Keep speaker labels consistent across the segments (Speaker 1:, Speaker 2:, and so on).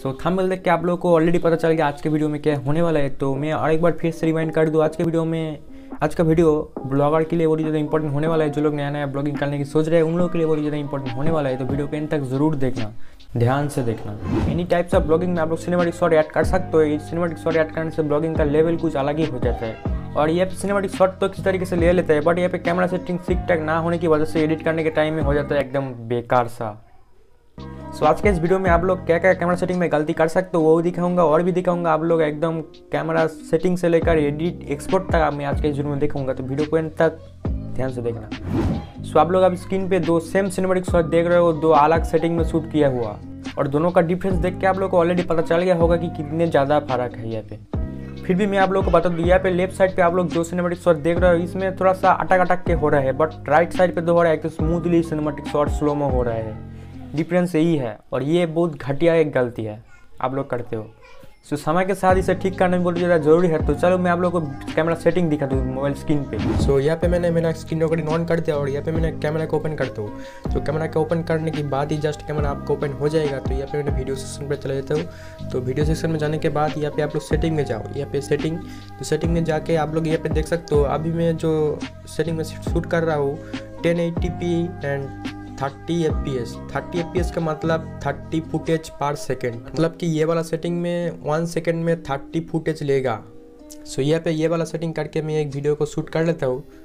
Speaker 1: सो thumbnail देख के आप लोगों को ऑलरेडी पता चल गया आज के वीडियो में क्या होने वाला है। तो मैं और एक बार फिर से रिमाइंड कर दूँ, आज का वीडियो ब्लॉगर के लिए बहुत ज़्यादा इंपॉर्टेंट होने वाला है। जो लोग नया नया ब्लॉगिंग करने की सोच रहे हैं उन लोगों के लिए बहुत ज़्यादा इंपॉर्टेंट होने वाला है। तो वीडियो को एंड तक जरूर देखना, ध्यान से देखना। एनी टाइप्स ऑफ ब्लॉगिंग में आप लोग सिनेमैटिक शॉट ऐड कर सकते हो। सिनेमैटिक शॉट ऐड करने से ब्लॉगिंग का लेवल कुछ अलग ही हो जाता है। और ये पे सिनेमैटिक शॉट तो किस तरीके से ले लेते हैं, बट यहाँ पे कैमरा सेटिंग ठीक ठाक ना होने की वजह से एडिट करने के टाइम में हो जाता है एकदम बेकार सा। सो आज के इस वीडियो में आप लोग क्या क्या कैमरा सेटिंग में गलती कर सकते हो वो दिखाऊंगा, और भी दिखाऊंगा आप लोग एकदम कैमरा सेटिंग से लेकर एडिट एक्सपोर्ट तक मैं आज के इस वीडियो में दिखाऊंगा। तो वीडियो को एंड तक ध्यान से देखना। सो आप लोग अब स्क्रीन पे दो सेम सिनेमैटिक शॉट देख रहे हो, दो अलग सेटिंग में शूट किया हुआ, और दोनों का डिफरेंस देख के आप लोग को ऑलरेडी पता चल गया होगा कि कितने ज़्यादा फर्क है यहाँ पे। फिर भी मैं आप लोगों को बता दूँ, यहाँ पे लेफ्ट साइड पे आप लोग जो सिनेमैटिक शॉट देख रहे हो इसमें थोड़ा सा अटक अटक के हो रहा है, बट राइट साइड पे जो हो रहा है एकदम स्मूथली सिनेमैटिक शॉट स्लोमो हो रहा है। डिफरेंस यही है, और ये बहुत घटिया एक गलती है आप लोग करते हो। सो समय के साथ इसे ठीक करना भी बहुत ज़्यादा जरूरी है। तो चलो मैं आप लोगों को कैमरा सेटिंग दिखा दूँ मोबाइल स्क्रीन पे। सो यहाँ पे मैंने मेरा स्क्रीन रिकॉर्डिंग ऑन कर दिया, और यहाँ पे मैंने कैमरा को ओपन करता हूँ। तो कैमरा को ओपन करने के बाद ही जस्ट कैमरा आपको ओपन हो जाएगा। तो यहाँ पे मैंने वीडियो सेक्शन पर चला जाता हूँ। तो वीडियो सेक्शन में जाने के बाद यहाँ पे आप लोग सेटिंग में जाओ। यहाँ पे सेटिंग, तो सेटिंग में जाके आप लोग यहाँ पे देख सकते हो अभी मैं जो सेटिंग में शूट कर रहा हूँ 1080p एंड 30 FPS। 30 FPS का मतलब 30 फुटेज पर सेकेंड, मतलब कि ये वाला सेटिंग में 1 सेकेंड में 30 फुटेज लेगा। सो यहाँ पे ये वाला सेटिंग करके मैं एक वीडियो को शूट कर लेता हूँ।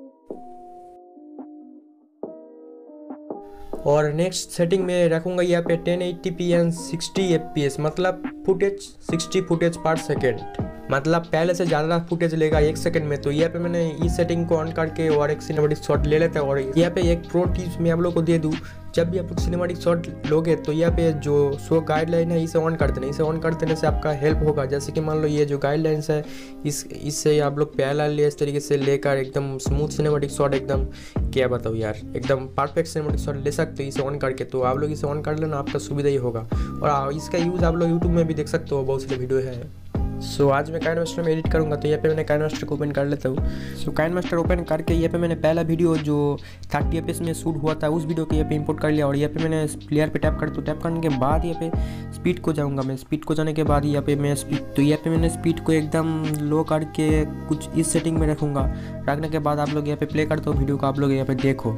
Speaker 1: और नेक्स्ट सेटिंग में रखूँगा यहाँ पे 1080p एंड 60 FPS, मतलब फुटेज 60 फुटेज पर सेकेंड, मतलब पहले से ज़्यादा फुटेज लेगा 1 सेकंड में। तो यहाँ पे मैंने इस सेटिंग को ऑन करके और एक सिनेमैटिक शॉट ले लेता है। और यहाँ पे एक प्रो टिप्स मैं आप लोग को दे दूँ, जब भी आप लोग सिनेमैटिक शॉट लोगे तो यहाँ पे जो शो गाइडलाइन है इसे ऑन कर देना। इसे ऑन कर देने से आपका हेल्प होगा। जैसे कि मान लो ये जो गाइडलाइंस है इससे आप लोग पहला ले इस तरीके से लेकर एकदम स्मूथ सिनेमैटिक शॉट, एकदम क्या बताऊँ यार, एकदम परफेक्ट सिनेमैटिक शॉट ले सकते हो इसे ऑन करके। तो आप लोग इसे ऑन कर लेना, आपका सुविधा ही होगा। और इसका यूज़ आप लोग यूट्यूब में भी देख सकते हो, बहुत सारे वीडियो है। सो आज मैं काइनमास्टर में एडिट करूँगा। तो यहाँ पे मैंने काइनमास्टर को ओपन कर लेता हूँ। सो काइनमास्टर ओपन करके यहाँ पे मैंने पहला वीडियो जो 30 FPS में शूट हुआ था उस वीडियो को यहाँ पे इंपोर्ट कर लिया। और यहाँ पे मैंने प्लेयर पे टैप करता हूँ। टैप करने के बाद यहाँ पे स्पीड को जाऊँगा मैं। स्पीड को जाने के बाद यहाँ पे मैं स्पीड, तो यहाँ पे मैंने स्पीड को एकदम लो करके कुछ इस सेटिंग में रखूँगा। रखने के बाद आप लोग यहाँ पे प्ले करते हो वीडियो को, आप लोग यहाँ पे देखो,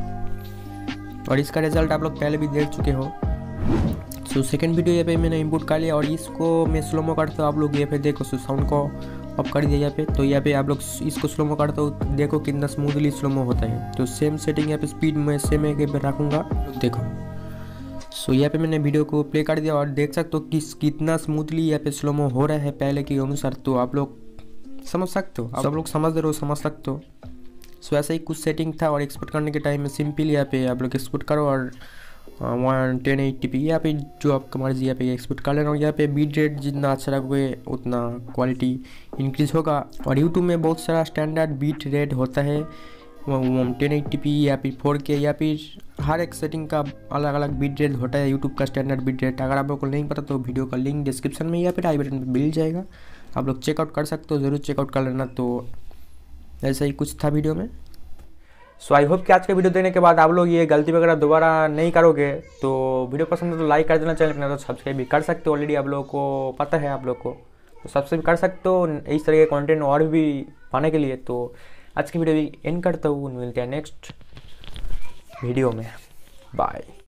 Speaker 1: और इसका रिजल्ट आप लोग पहले भी देख चुके हो। सो सेकंड वीडियो यहाँ पे मैंने इंपोर्ट कर लिया, और इसको मैं स्लोमो करता हूँ। आप लोग यहाँ पे देखो, साउंड को ऑफ कर दिया यहाँ पे। तो यहाँ पे आप लोग इसको स्लोमो करता हूँ, देखो कितना स्मूथली स्लोमो होता है। तो सेम सेटिंग यहाँ पे स्पीड में सेम एक पे रखूँगा, देखो। सो यहाँ पे मैंने वीडियो को प्ले कर दिया, और देख सकते हो कि कितना स्मूथली यहाँ पे स्लोमो हो रहा है पहले के अनुसार। तो आप लोग समझ सकते हो, सब लोग समझ रहे हो, समझ सकते हो। सो ऐसा ही कुछ सेटिंग था। और एक्सपोर्ट करने के टाइम में सिंपल यहाँ पे आप लोग एक्सपोर्ट करो, और 1080p यहाँ पे जो आपका मर्जी यहाँ पे एक्सपोर्ट कर लेना। और यहाँ पे बीट रेट जितना अच्छा रखोगे उतना क्वालिटी इंक्रीज होगा। और यूट्यूब में बहुत सारा स्टैंडर्ड बीट रेट होता है, 1080p या फिर 4K या फिर हर एक सेटिंग का अलग अलग बीट रेट होता है यूट्यूब का स्टैंडर्ड बीट रेट। अगर आप लोग को नहीं पता तो वीडियो का लिंक डिस्क्रिप्शन में या फिर आई बटन पर मिल जाएगा, आप लोग चेकआउट कर सकते हो, ज़रूर चेकआउट कर लेना। तो ऐसा ही कुछ था वीडियो में। सो आई होप कि आज के वीडियो देखने के बाद आप लोग ये गलती वगैरह दोबारा नहीं करोगे। तो वीडियो पसंद है तो लाइक कर देना, चैनल पर तो सब्सक्राइब भी कर सकते हो, ऑलरेडी आप लोगों को पता है आप लोग को, तो सब्सक्राइब कर सकते हो इस तरह के कंटेंट और भी पाने के लिए। तो आज की वीडियो भी एंड करता हूँ, मिलते हैं नेक्स्ट वीडियो में, बाय।